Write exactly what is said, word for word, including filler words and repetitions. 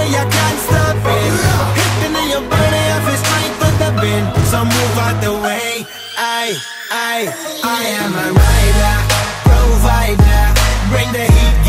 way, I can't stop it. Hitting in your body, I feel strength with the wind. So move out the way. I, I, I am a rider, provider. Bring the heat.